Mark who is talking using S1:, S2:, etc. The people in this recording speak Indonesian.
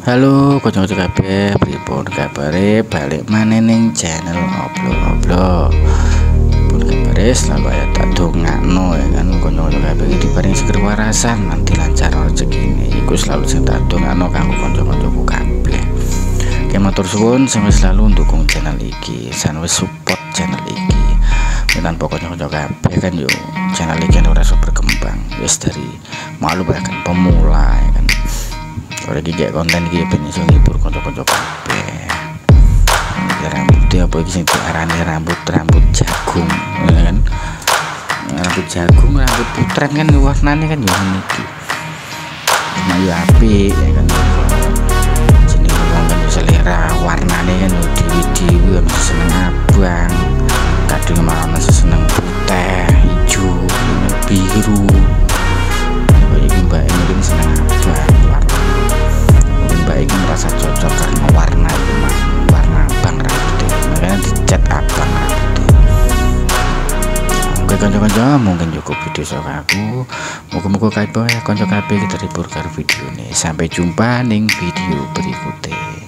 S1: Halo kanca-kanca kabeh, pripun kabare? Balik maneh ning channel ngobrol-ngobrol. Pun kabare selalu aya tak dongakno ya kan kanca-kanca kabeh iki diparingi seger warasan nanti lancar rezekine. Iku selalu sing tak dongakno kanggo kanca-kancaku kabeh. Oke, matur suwun sing wis selalu ndukung channel iki, sing wis support channel iki. Dan pokoknya kanca kabeh kan yo channel iki ora iso berkembang. Wis dari malu bahkan pemula ya kan. Ora iki konten iki ben iso ngibur kanca-kanca kabeh. Rambut apa iki sing diarani rambut jagung, ya kan? Rambut jagung, rambut putren kan warnane kan yo niki. Nah yo apik ya kan. Jenenge wong kan selera warnane kan yo dewi-dewi ono seneng abang, kadang malah seneng putih, hijau, biru. Iki mbak ini seneng abang. Mbak ini merasa cocok karena warna abang rambutnya, makanya dicat abang rambutnya. Oke kanca-kanca, mungkin cukup video sok aku. Muga-muga kabeh kanca kabeh kita terhibur karo video ini. Sampai jumpa ning video berikutnya.